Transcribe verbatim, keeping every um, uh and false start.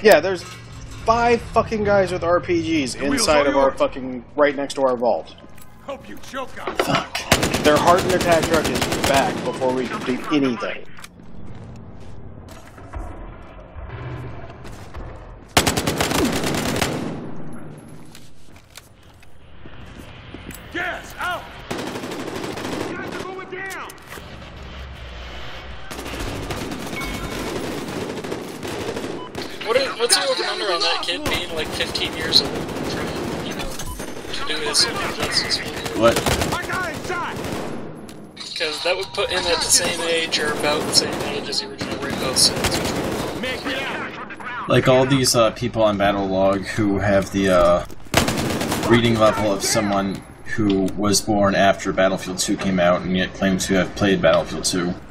Yeah, there's five fucking guys with R P Gs inside of our fucking, right next to our vault. Hope you choke on. Fuck. Their hardened attack truck is back before we can do anything. Gas out! Guys are going down! What is, what's the over and under on that kid being like fifteen years old? Trying, you know, to do his justice. What? I got inside! Because that would put him at the same age or about the same age as the original Rainbow Six. Make me out! Like all these uh, people on Battle Log who have the uh, reading level of someone who was born after Battlefield two came out and yet claims to have played Battlefield two.